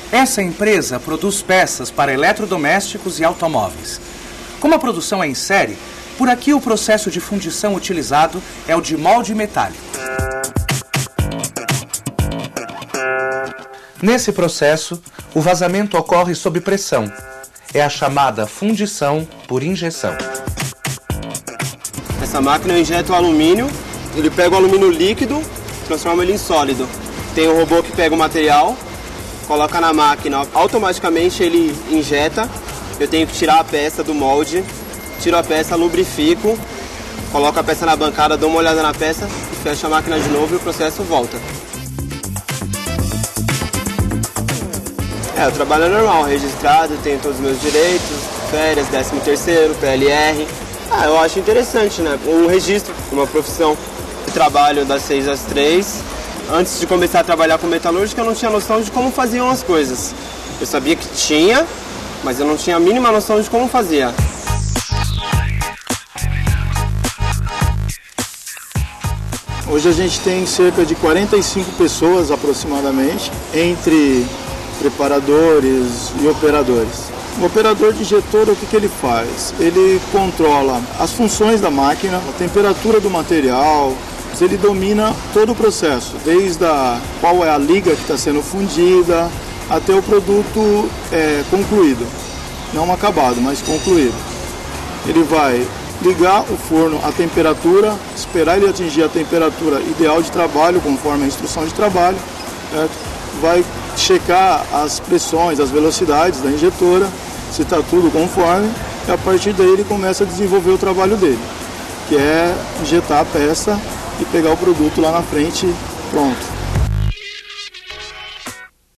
Essa empresa produz peças para eletrodomésticos e automóveis. Como a produção é em série, por aqui o processo de fundição utilizado é o de molde metálico. Nesse processo, o vazamento ocorre sob pressão. É a chamada fundição por injeção. Essa máquina injeta o alumínio, ele pega o alumínio líquido, transforma ele em sólido. Tem um robô que pega o material, coloca na máquina, automaticamente ele injeta. Eu tenho que tirar a peça do molde, tiro a peça, lubrifico, coloco a peça na bancada, dou uma olhada na peça, fecho a máquina de novo e o processo volta. O trabalho é normal, registrado, tenho todos os meus direitos, férias, 13º, PLR. Eu acho interessante, né? O registro, uma profissão de trabalho das 6 às 3. Antes de começar a trabalhar com metalúrgica, eu não tinha noção de como faziam as coisas. Eu sabia que tinha, mas eu não tinha a mínima noção de como fazia. Hoje a gente tem cerca de 45 pessoas aproximadamente, entre preparadores e operadores. O operador de injetor, o que ele faz? Ele controla as funções da máquina, a temperatura do material, ele domina todo o processo, desde qual é a liga que está sendo fundida, até o produto concluído. Não acabado, mas concluído. Ele vai ligar o forno à temperatura, esperar ele atingir a temperatura ideal de trabalho, conforme a instrução de trabalho, vai checar as pressões, as velocidades da injetora, se está tudo conforme, e a partir daí ele começa a desenvolver o trabalho dele, que é injetar a peça e pegar o produto lá na frente pronto.